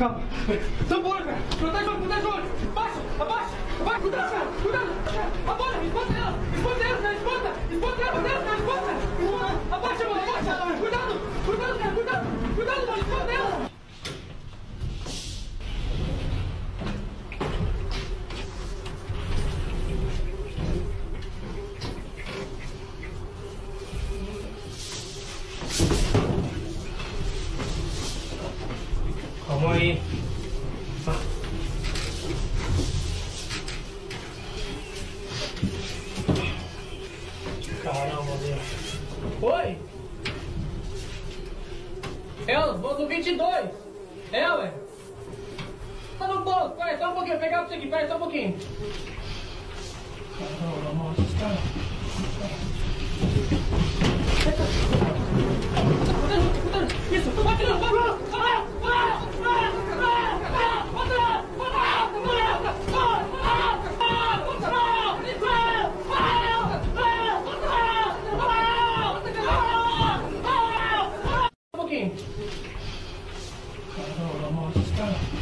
Calma. Tampa o olho, cara. Protege o olho. Abaixa. Cuidado, cara. Cuidado. A bola, espanta ela, cara. Espanta ela, cara. Abaixa, mano, abaixa. Cuidado, cara. Cuidado, mano. Espanta ela. Calma aí. Caramba, Deus. Oi? Ela, vou do 22. Ela? Tá no bolso, peraí, só um pouquinho. Vou pegar pra você aqui, peraí, só um pouquinho. Caramba, nossa, cara. Isso, vai tirando, vai tirando. Um pouquinho. Caramba, nossa, cara.